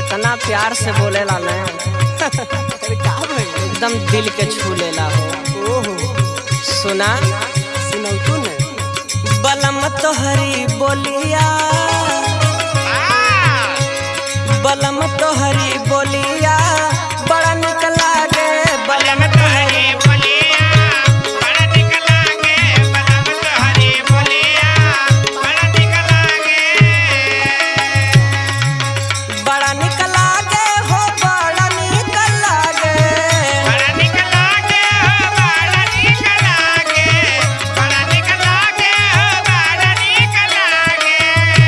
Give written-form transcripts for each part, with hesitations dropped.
इतना प्यार से बोलेला ना एकदम दिल के छू लेला हो। ओहो सुना सुनाऊ तू ने बलम तोहरी बोलिया, बलम तोहरी बोलिया बड़ा निक लागे। बलम तोहरी बोलिया बड़ा निक लागे, बलम तोहरी बोलिया बड़ा निक लागे। बड़ा निक लागे हो, बड़ा निक लागे। बड़ा निक लागे हो, बड़ा निक लागे, बड़ा निक लागे हो, बड़ा निक लागे।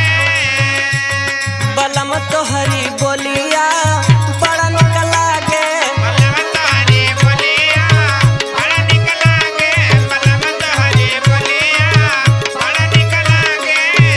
बलम तोहरी बोलिया बड़ा निक लागे। बलम तोहरी बोलिया बड़ा निक लागे, बलम तोहरी बोलिया बड़ा निक लागे।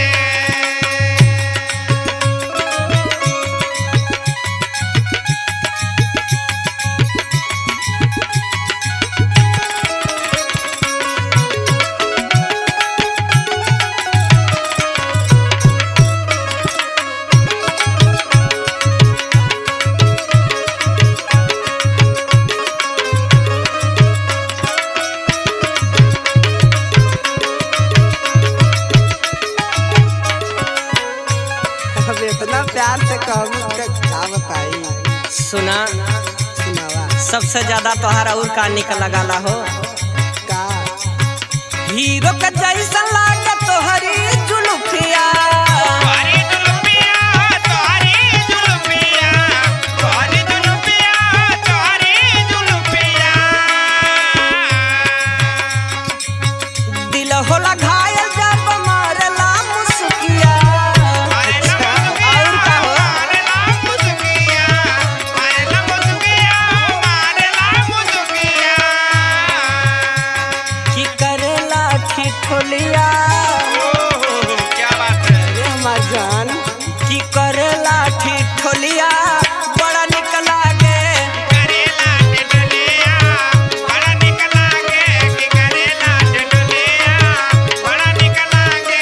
अब इतना प्यार से कहूँ क्या बताई। सुना सुनावा सबसे ज्यादा तोहरा और का निक लगाला हो। का हीरो का जैसा लागे तोहरी जुल्फिया। तोहरी जुल्फिया, तोहरी जुल्फिया, तोहरी जुल्फिया, तोहरी जुल्फिया। दिल होला घायल जब मारला मुस्किया। और का हो मारेला मुस्किया, मारेला मुस्किया, मारेला मुस्किया। की करेला ठिठोलिया, ओहो, क्या बात है। अरे हमार जान की करेला ठिठोलिया बड़ा निक लागे। करेला डडलिया बड़ा निक लागे, कि करेला डडलिया बड़ा निक लागे।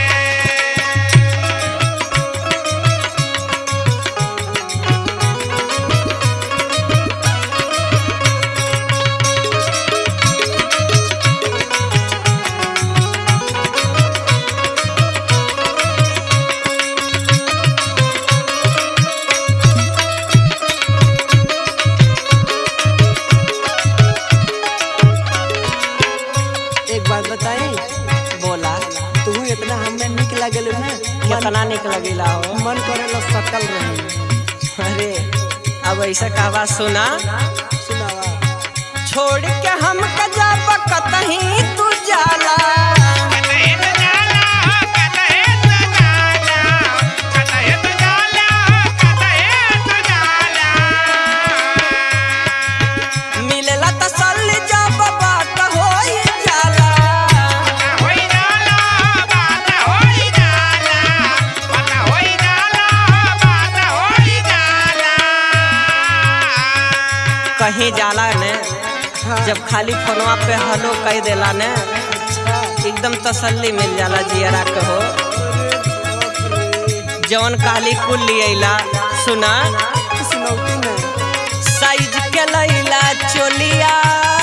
एक बात बताई, बोला तू इतना हमें निक लगल ना कितना निक लगेला हो। मन करेला सकल रही। अरे अब ऐसा कहवा सुना सुनावा छोड़ के हम कजाब कतही तू जाला। कतहे तो जाला, कतहे तो जाला, कतहे तो जाला, कतहे तो जाला। मिलेला तसल्ली जब बात होई जाला। होई जाला, बात होई जाला, बात होई जाला, बात होई जाला। कहीं जाला ने हाँ। जब खाली फोनवा पे हेलो कह देला ने अच्छा एकदम तसल्ली मिल जाला जियरा के हो। अरे बाप रे जवन कहली कुल लियला सुना सुनाऊ तू ने साइज के लैला चोलिया।